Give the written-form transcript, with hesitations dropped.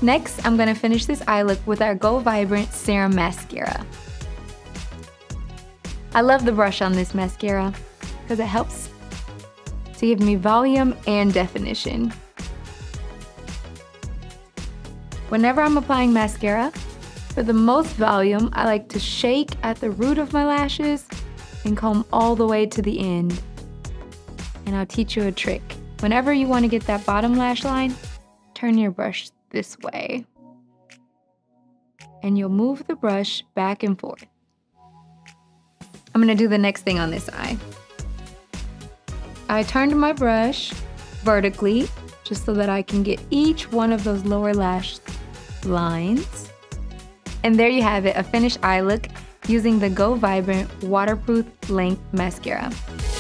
Next, I'm gonna finish this eye look with our Go Vibrant Serum Mascara. I love the brush on this mascara because it helps to give me volume and definition. Whenever I'm applying mascara, for the most volume, I like to shake at the root of my lashes and comb all the way to the end. And I'll teach you a trick. Whenever you want to get that bottom lash line, turn your brush this way. And you'll move the brush back and forth. I'm gonna do the next thing on this eye. I turned my brush vertically, just so that I can get each one of those lower lash lines. And there you have it, a finished eye look using the Go Vibrant Waterproof Length Mascara.